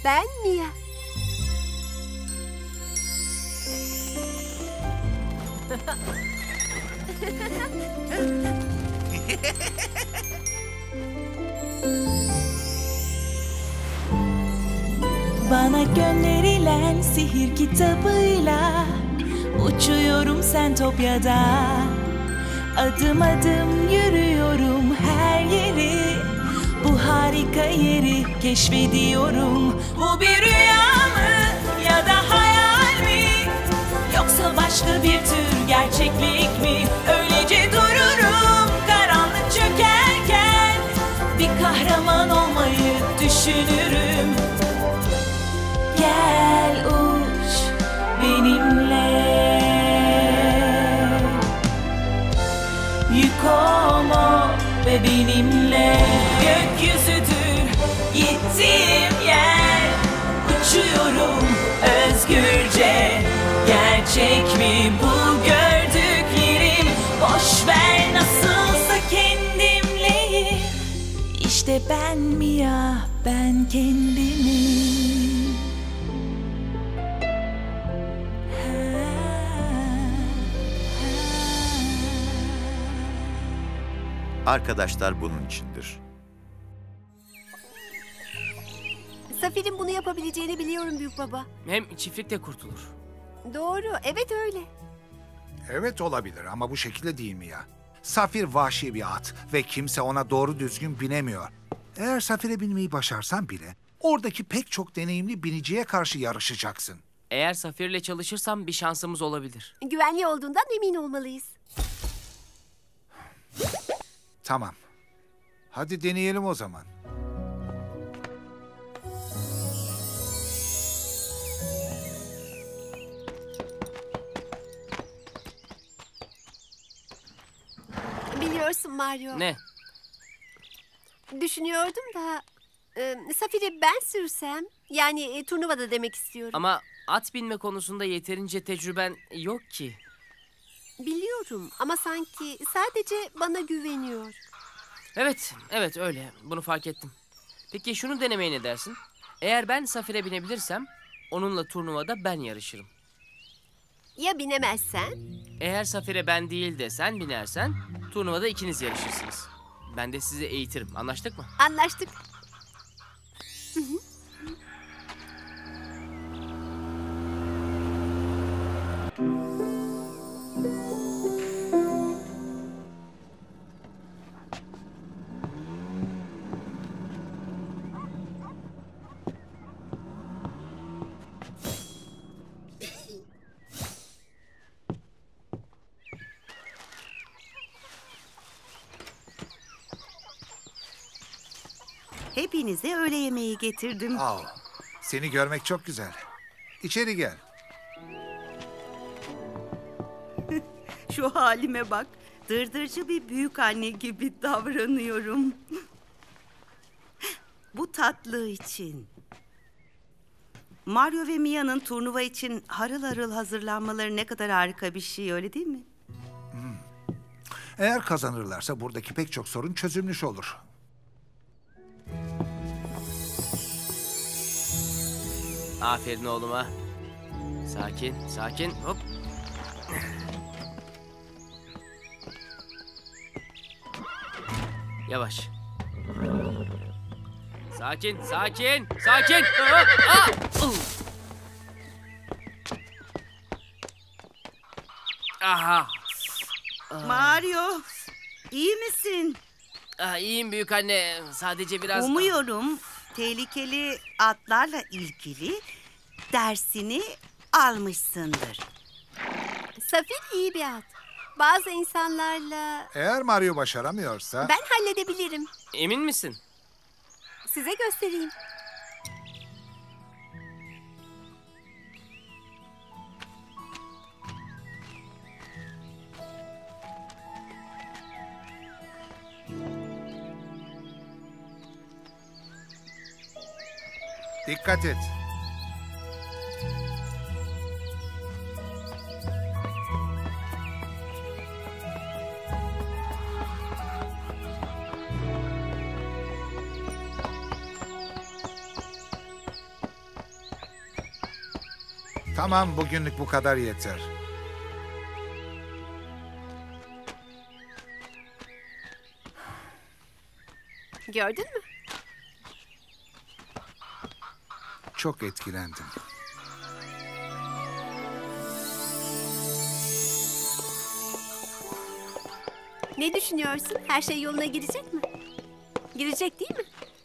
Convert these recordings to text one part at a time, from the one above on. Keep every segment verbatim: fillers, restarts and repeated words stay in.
Ben Mia. Bana gönderilen sihir kitabıyla uçuyorum Sentopya'da. Adım adım yürüyorum her yeri, bu harika yeri keşfediyorum. Bu bir rüya mı ya da hayal mi, yoksa başka bir tür gerçeklik mi? Öylece dururum karanlık çökerken, bir kahraman olmayı düşünürüm. Gel uç benimle, yük olma ve benimle. Gökyüzüdür gittiğim yer, uçuyorum özgürce. Gerçek mi bu gördüklerim? Boş ver, nasılsa kendimleyim. İşte ben Mia, ben kendimim. Arkadaşlar bunun içindir. Safir'in bunu yapabileceğini biliyorum büyük baba. Hem çiftlik de kurtulur. Doğru, evet öyle. Evet olabilir ama bu şekilde değil mi ya? Safir vahşi bir at ve kimse ona doğru düzgün binemiyor. Eğer Safir'e binmeyi başarsan bile oradaki pek çok deneyimli biniciye karşı yarışacaksın. Eğer Safir'le çalışırsam bir şansımız olabilir. Güvenli olduğundan emin olmalıyız. Tamam. Hadi deneyelim o zaman. Biliyorsun Mario. Ne? Düşünüyordum da e, Safir'i ben sürsem, yani e, turnuvada demek istiyorum. Ama at binme konusunda yeterince tecrüben yok ki. Biliyorum ama sanki sadece bana güveniyor. Evet, evet öyle. Bunu fark ettim. Peki şunu denemeye ne dersin? Eğer ben Safir'e binebilirsem onunla turnuvada ben yarışırım. Ya binemezsen? Eğer Safir'e ben değil de sen binersen turnuvada ikiniz yarışırsınız. Ben de sizi eğitirim. Anlaştık mı? Anlaştık. Hı hı. Hepinize öğle yemeği getirdim. Al. Seni görmek çok güzel. İçeri gel. Şu halime bak. Dırdırcı bir büyük anne gibi davranıyorum. Bu tatlı için. Mario ve Mia'nın turnuva için harıl harıl hazırlanmaları ne kadar harika bir şey, öyle değil mi? Hmm. Eğer kazanırlarsa buradaki pek çok sorun çözülmüş olur. Aferin oğluma. Sakin, sakin. Hop. Yavaş. Sakin, sakin, sakin. Aa, aa. Aha. Mario, iyi misin? Aa, iyiyim büyük anne. Sadece biraz... Umuyorum tehlikeli atlarla ilgili dersini almışsındır. Safir iyi bir at. Bazı insanlarla... Eğer Mario başaramıyorsa... Ben halledebilirim. Emin misin? Size göstereyim. Dikkat et. Tamam, bugünlük bu kadar yeter. Gördün mü? Çok etkilendim. Ne düşünüyorsun? Her şey yoluna girecek mi? Girecek değil mi?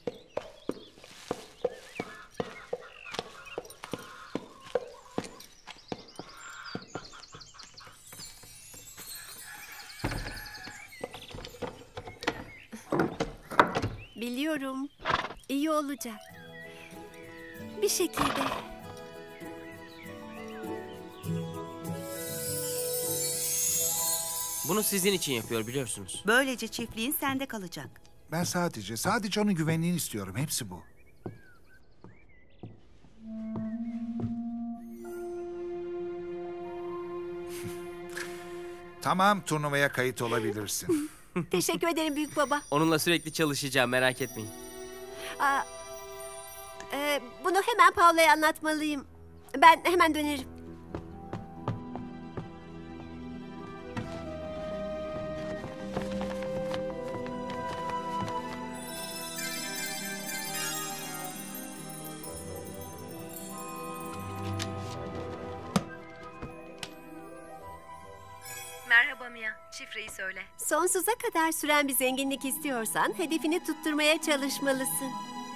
Biliyorum. İyi olacak. Bir şekilde. Bunu sizin için yapıyor biliyorsunuz. Böylece çiftliğin sende kalacak. Ben sadece, sadece onun güvenliğini istiyorum. Hepsi bu. Tamam, turnuvaya kayıt olabilirsin. Teşekkür ederim büyük baba. Onunla sürekli çalışacağım, merak etmeyin. Aa, e, bunu hemen Paula'ya anlatmalıyım. Ben hemen dönerim. Merhaba Mia, şifreyi söyle. Sonsuza kadar süren bir zenginlik istiyorsan hedefini tutturmaya çalışmalısın.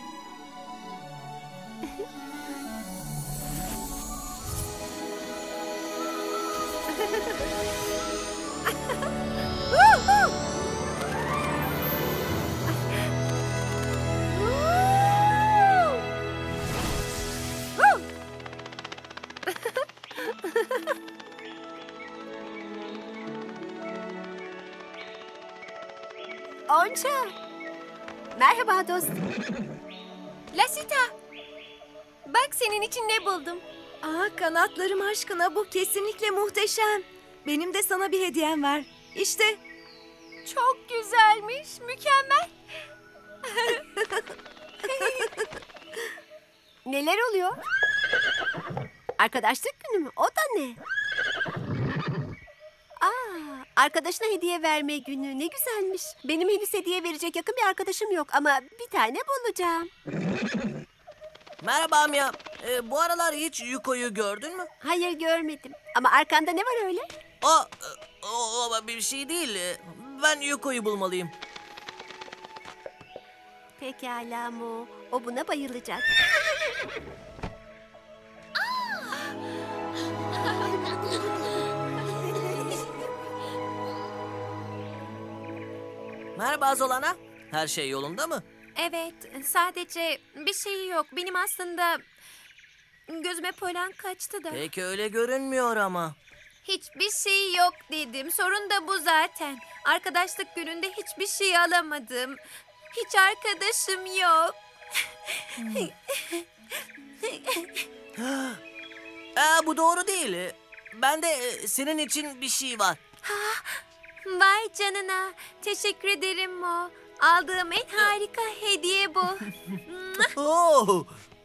Onca. Merhaba dostum. Lasita! Bak senin için ne buldum. Aa, kanatlarım aşkına, bu kesinlikle muhteşem. Benim de sana bir hediyem var. İşte. Çok güzelmiş, mükemmel. Neler oluyor? Arkadaşlık günü mü? O da ne? Aa, arkadaşına hediye verme günü. Ne güzelmiş. Benim henüz hediye verecek yakın bir arkadaşım yok ama bir tane bulacağım. Merhaba Mia. Ee, bu aralar hiç Yuko'yu gördün mü? Hayır görmedim. Ama arkanda ne var öyle? O, o, o bir şey değil. Ee, Ben Yuko'yu bulmalıyım. Pekala Mo. O buna bayılacak. Merhaba Zolana. Her şey yolunda mı? Evet, sadece bir şey yok. Benim aslında gözüme polen kaçtı da. Pek öyle görünmüyor ama. Hiçbir şey yok dedim. Sorun da bu zaten. Arkadaşlık gününde hiçbir şey alamadım. Hiç arkadaşım yok. Ee, bu doğru değil. Ee, Bende e, senin için bir şey var. Vay canına. Teşekkür ederim Mo. Aldığım en harika hediye bu. Oo.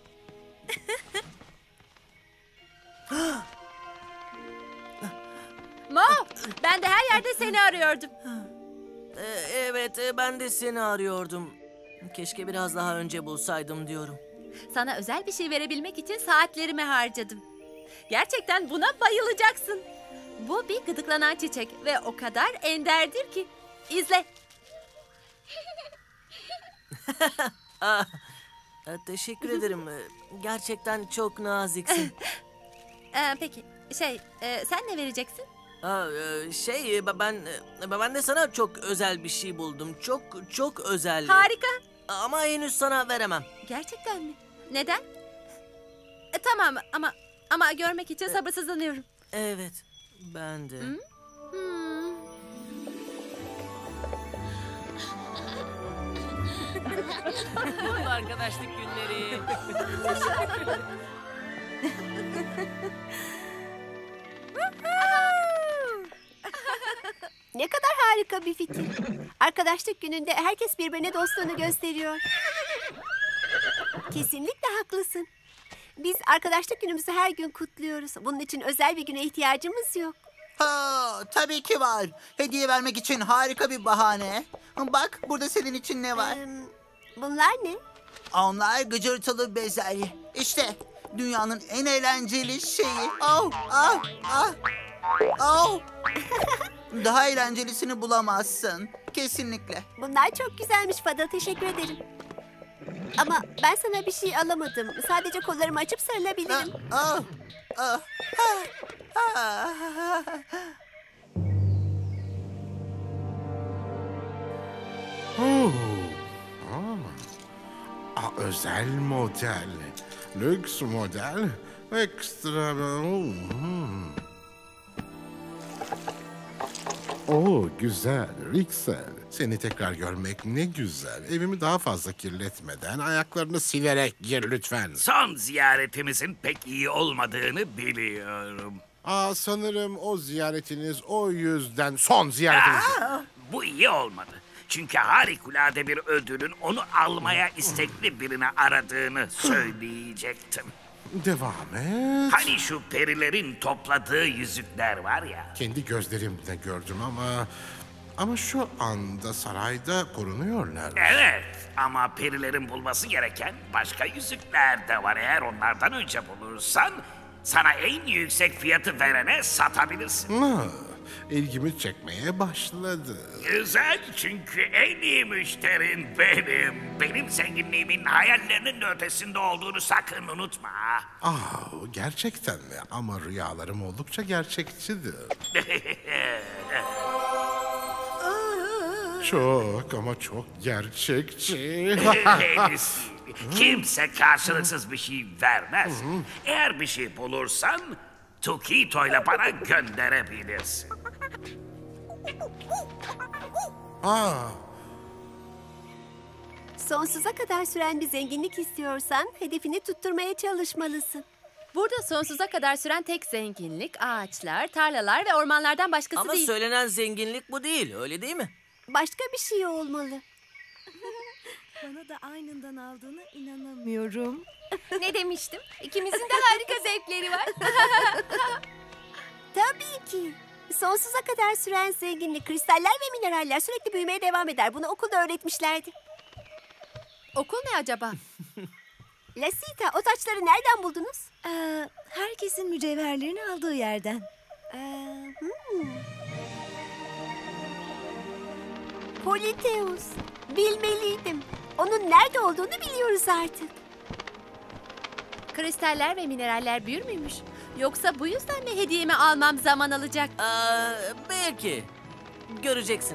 Mo, ben de her yerde seni arıyordum. Ee, evet, e, ben de seni arıyordum. Keşke biraz daha önce bulsaydım diyorum. Sana özel bir şey verebilmek için saatlerimi harcadım. Gerçekten buna bayılacaksın. Bu bir gıdıklanan çiçek ve o kadar enderdir ki. İzle. Aa, e, teşekkür ederim. Ee, Gerçekten çok naziksin. Ee, peki, şey, e, sen ne vereceksin? Aa, e, şey, e, ben e, ben de sana çok özel bir şey buldum. Çok çok özel. Harika. Ama henüz sana veremem. Gerçekten mi? Neden? E, tamam ama ama görmek için sabırsızlanıyorum. Evet, ben de. Hmm. Mutlu arkadaşlık günleri. Ne kadar harika bir fikir. Arkadaşlık gününde herkes birbirine dostluğunu gösteriyor. Kesinlikle haklısın. Biz arkadaşlık günümüzü her gün kutluyoruz. Bunun için özel bir güne ihtiyacımız yok. Ha, tabii ki var. Hediye vermek için harika bir bahane. Bak burada senin için ne var? Ee, bunlar ne? Onlar gıcırtılı bezer. İşte dünyanın en eğlenceli şeyi. Oh, ah, ah, oh. Daha eğlencelisini bulamazsın. Kesinlikle. Bunlar çok güzelmiş Fadıl. Teşekkür ederim. Ama ben sana bir şey alamadım. Sadece kollarımı açıp sarılabilirim. Ah, ah, ah, ah, ah. Oo. Aa. Aa, özel model. Lüks model. Ekstra. Hmm. Oo, güzel, Rixel. Seni tekrar görmek ne güzel. Evimi daha fazla kirletmeden ayaklarını silerek gir lütfen. Son ziyaretimizin pek iyi olmadığını biliyorum. Aa, sanırım o ziyaretiniz o yüzden son ziyaretiniz. Aa, bu iyi olmadı. Çünkü harikulade bir ödülün onu almaya istekli birini aradığını söyleyecektim. Devam et. Hani şu perilerin topladığı yüzükler var ya. Kendi gözlerimle gördüm ama... Ama şu anda sarayda korunuyorlar. Evet ama perilerin bulması gereken başka yüzükler de var. Eğer onlardan önce bulursan sana en yüksek fiyatı verene satabilirsin. Ha, ilgimi çekmeye başladı. Güzel çünkü en iyi müşterin benim. Benim zenginliğimin hayallerinin de ötesinde olduğunu sakın unutma. Aa, gerçekten mi? Ama rüyalarım oldukça gerçekçidir. Çok ama çok gerçekçi. Henüz kimse karşılıksız bir şey vermez. Eğer bir şey bulursan Tukito ile bana gönderebilirsin. Aa, Sonsuza kadar süren bir zenginlik istiyorsan hedefini tutturmaya çalışmalısın. Burada sonsuza kadar süren tek zenginlik ağaçlar, tarlalar ve ormanlardan başkası Ama değil. söylenen zenginlik bu değil, öyle değil mi? Başka bir şey olmalı. Bana da aynından aldığına inanamıyorum. Ne demiştim? İkimizin de harika zevkleri var. Tabii ki. Sonsuza kadar süren zenginlik, kristaller ve mineraller sürekli büyümeye devam eder. Bunu okulda öğretmişlerdi. Okul ne acaba? Lasita, o taçları nereden buldunuz? Ee, herkesin mücevherlerini aldığı yerden. Ee, hmm. Politeus, bilmeliydim. Onun nerede olduğunu biliyoruz artık. Kristaller ve mineraller büyür müymüş? Yoksa bu yüzden mi hediyemi almam zaman alacak? Aa, belki. Göreceksin.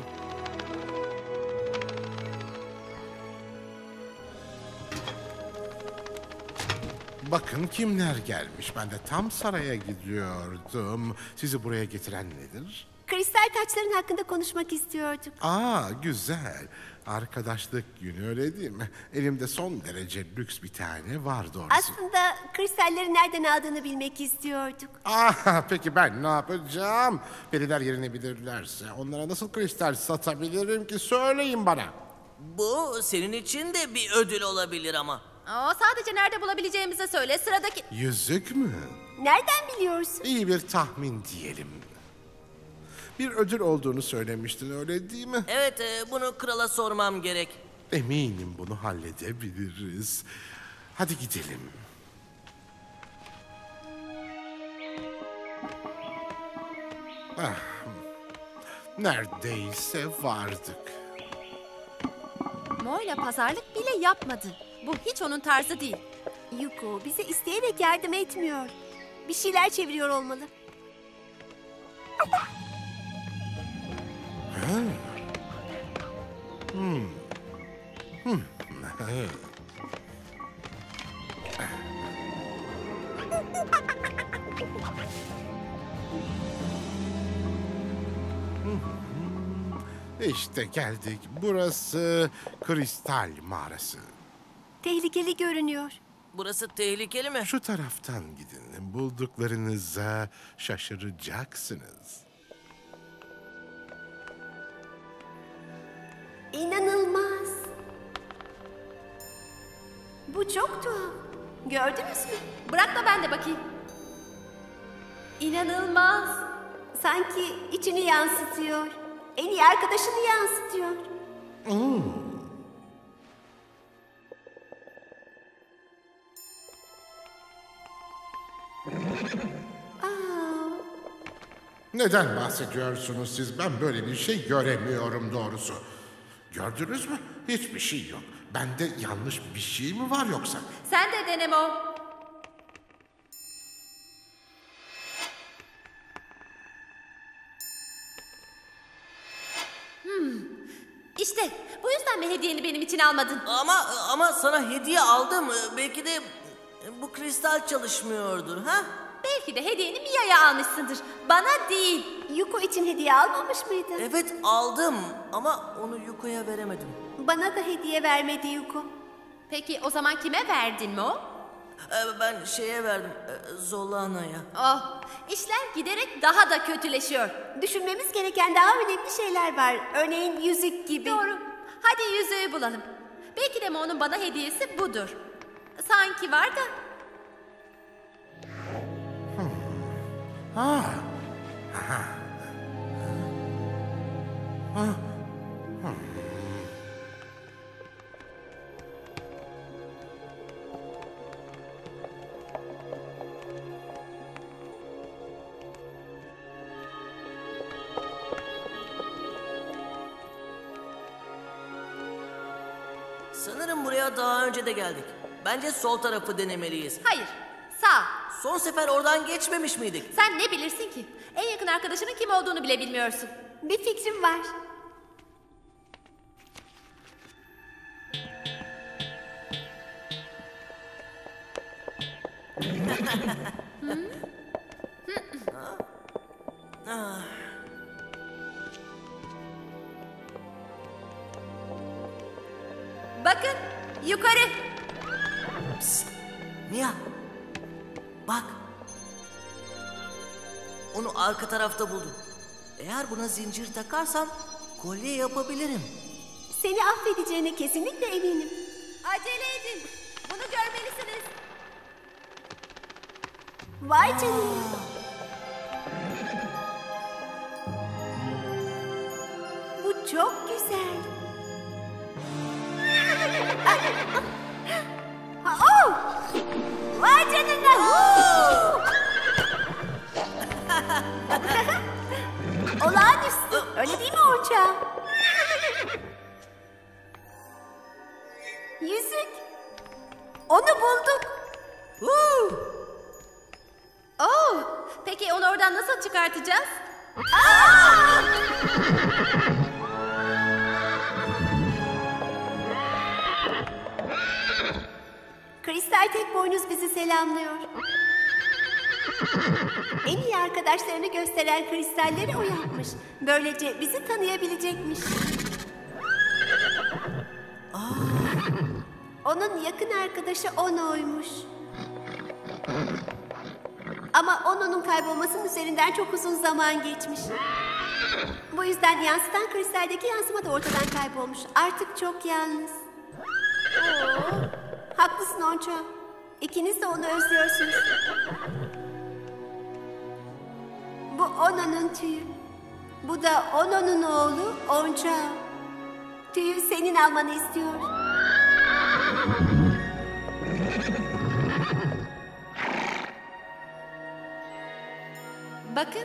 bakın kimler gelmiş. Ben de tam saraya gidiyordum. Sizi buraya getiren nedir? Kristal taçların hakkında konuşmak istiyorduk. Aa, güzel. Arkadaşlık günü, öyle değil mi? Elimde son derece lüks bir tane var doğrusu. Aslında kristalleri nereden aldığını bilmek istiyorduk. Aa, peki ben ne yapacağım? Periler yerini bilirlerse onlara nasıl kristal satabilirim ki? Söyleyin bana. Bu senin için de bir ödül olabilir ama. Aa, sadece nerede bulabileceğimizi söyle. Sıradaki... Yüzük mü? Nereden biliyorsun? İyi bir tahmin diyelim. Bir ödül olduğunu söylemiştin, öyle değil mi? Evet, e, bunu krala sormam gerek. Eminim bunu halledebiliriz. Hadi gidelim. Ah, neredeyse vardık. Mo'yla pazarlık bile yapmadı. Bu hiç onun tarzı değil. Yuko bize isteyerek yardım etmiyor. Bir şeyler çeviriyor olmalı. Ha. Hmm. Hmm. İşte geldik. Burası Kristal Mağarası. Tehlikeli görünüyor. Burası tehlikeli mi? Şu taraftan gidin. Bulduklarınıza şaşıracaksınız. İnanılmaz. Bu çok tuhaf. Gördünüz mü? Bırak da ben de bakayım. İnanılmaz. Sanki içini yansıtıyor. En iyi arkadaşını yansıtıyor. Neden bahsediyorsunuz siz? Ben böyle bir şey göremiyorum doğrusu. Gördünüz mü? Hiçbir şey yok. Bende yanlış bir şey mi var yoksa? Sen de dene Mo. Hmm. İşte bu yüzden mi hediyeni benim için almadın? Ama ama sana hediye aldım. Belki de bu kristal çalışmıyordur, ha? Belki de hediyeni Mia'ya almışsındır. Bana değil. Yuko için hediye almamış mıydın? Evet aldım ama onu Yuko'ya veremedim. Bana da hediye vermedi Yuko. Peki o zaman kime verdin Mo? Ee, Ben şeye verdim, e, Zolana'ya. Oh, işler giderek daha da kötüleşiyor. Düşünmemiz gereken daha önemli şeyler var. Örneğin yüzük gibi. Doğru. Hadi yüzüğü bulalım. Belki de Mo'nun bana hediyesi budur. Sanki var da. Ha. Aha. Ha. Ha. Sanırım buraya daha önce de geldik. Bence sol tarafı denemeliyiz. Hayır, sağ. Son sefer oradan geçmemiş miydik? Sen ne bilirsin ki? En yakın arkadaşının kim olduğunu bile bilmiyorsun. Bir fikrim var. Bakın, yukarı. Psst, Mia. Bak. Onu arka tarafta buldum. Eğer buna zincir takarsam kolye yapabilirim. Seni affedeceğine kesinlikle eminim. Acele edin. Bunu görmelisiniz. Vay canına. Bu çok güzel. Ha, oh! Vay canına. Olağanüstü. Öyle değil mi Onca? Yüzük. Onu bulduk. Oh, peki onu oradan nasıl çıkartacağız? Kristal tek boynuz bizi selamlıyor. En iyi arkadaşlarını gösteren kristalleri o yapmış. Böylece bizi tanıyabilecekmiş. Onun yakın arkadaşı Ono'ymuş. Ama Ono'nun kaybolmasının üzerinden çok uzun zaman geçmiş. Bu yüzden yansıtan kristaldeki yansıma da ortadan kaybolmuş. Artık çok yalnız. Haklısın Onço. İkiniz de onu özlüyorsunuz. Bu Ono'nun tüyü. Bu da Ono'nun oğlu Onço. Tüyü senin almanı istiyor. Bakın.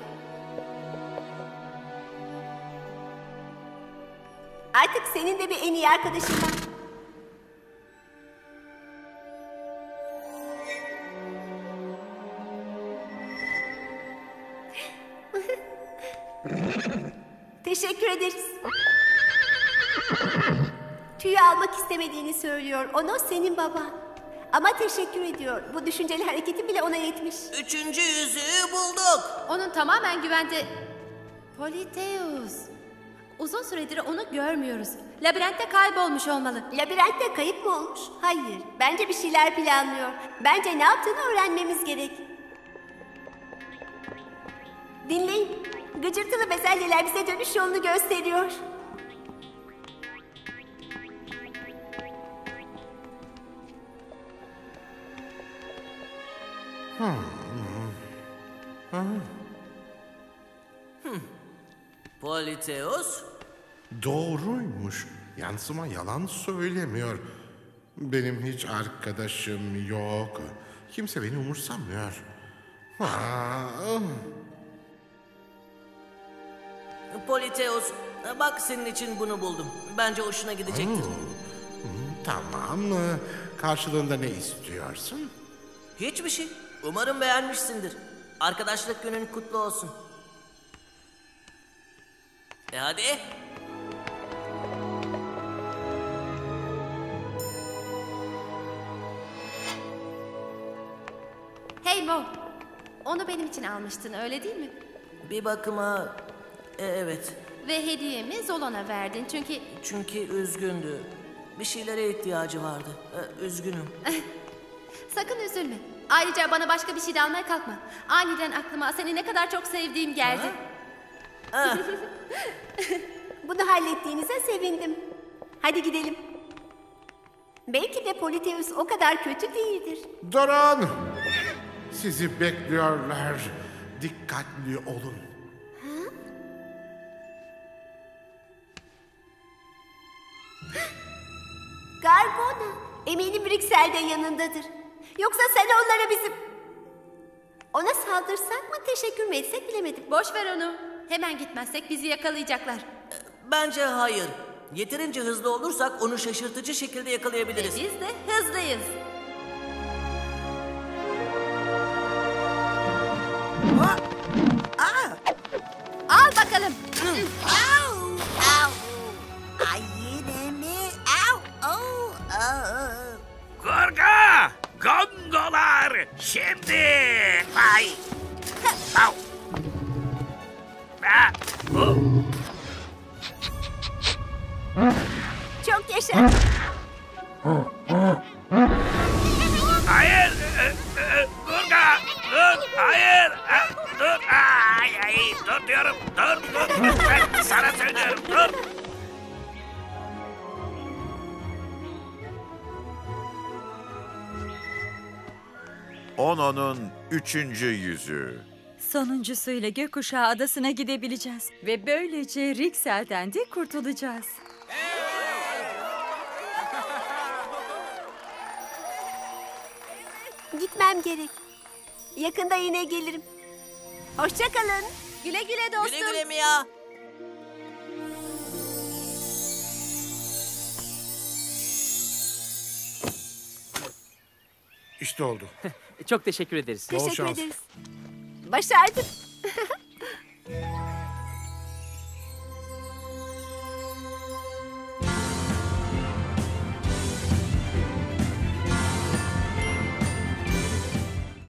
Artık senin de bir en iyi arkadaşın var. Teşekkür ederiz. Tüyü almak istemediğini söylüyor. Onu senin baban. Ama teşekkür ediyor. Bu düşünceli hareketin bile ona yetmiş. Üçüncü yüzüğü bulduk. Onun tamamen güvende... Politeus. Uzun süredir onu görmüyoruz. Labirentte kaybolmuş olmalı. Labirentte kayıp mı olmuş? Hayır. Bence bir şeyler planlıyor. Bence ne yaptığını öğrenmemiz gerek. Dinleyin. Gıcırtılı bezelyeler bize dönüş yolunu gösteriyor. Hmm. Hmm. Politeus? Doğruymuş. Yansıma yalan söylemiyor. Benim hiç arkadaşım yok. Kimse beni umursamıyor. Ah. Politeus, bak senin için bunu buldum. Bence hoşuna gidecektir. Tamam. Karşılığında ne istiyorsun? Hiçbir şey. Umarım beğenmişsindir. Arkadaşlık günün kutlu olsun. E hadi. Hey Mo, onu benim için almıştın öyle değil mi? Bir bakıma e, evet. Ve hediyemi Zolon'a verdin çünkü... Çünkü üzgündü. Bir şeylere ihtiyacı vardı. E, üzgünüm. Sakın üzülme. Ayrıca bana başka bir şey de almaya kalkma. Aniden aklıma seni ne kadar çok sevdiğim geldi. Ha? Bunu hallettiğinize sevindim. Hadi gidelim. Belki de Politeus o kadar kötü değildir. Durun! Sizi bekliyorlar. Dikkatli olun. Gargona, eminim Rixel de yanındadır. Yoksa sen onlara bizim... Ona saldırsak mı, teşekkür mü etsek bilemedim. Boş ver onu. Hemen gitmezsek bizi yakalayacaklar. Bence hayır. Yeterince hızlı olursak onu şaşırtıcı şekilde yakalayabiliriz. Ve biz de hızlıyız. Al bakalım. Au! Au! Ay yine mi? Au! Au! Au! Korga! Gongolar! Şimdi! Ay! Au! Ah! Oh! Çok yaşa. Hayır! e, e, Korga! Dur! Hayır! Ah, dur! Ay, ay, dur diyorum! Dur! Dur! Ben sana söylüyorum! Dur! Ono'nun üçüncü yüzü. Sonuncusuyla Gökkuşağı Adası'na gidebileceğiz. Ve böylece Rixel'den de kurtulacağız. Gitmem gerek. Yakında yine gelirim. Hoşça kalın. Güle güle dostum. Güle güle Mia. İşte oldu. Çok teşekkür ederiz. Bol Teşekkür şans. ederiz. Başardık.